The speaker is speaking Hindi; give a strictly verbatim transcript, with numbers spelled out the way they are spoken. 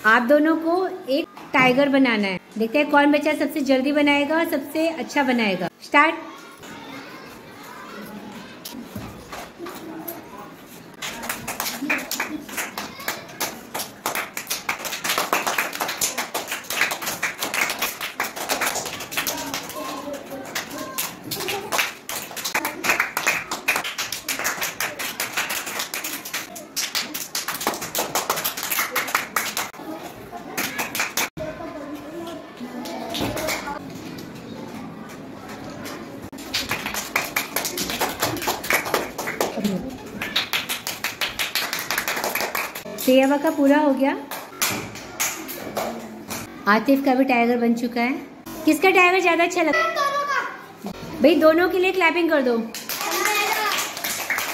आप दोनों को एक टाइगर बनाना है। देखते हैं कौन बच्चा सबसे जल्दी बनाएगा और सबसे अच्छा बनाएगा। स्टार्ट। सेवा का पूरा हो गया। आतिफ का भी टाइगर बन चुका है। किसका टाइगर ज्यादा अच्छा लगा? भाई दोनों के लिए क्लैपिंग कर दो।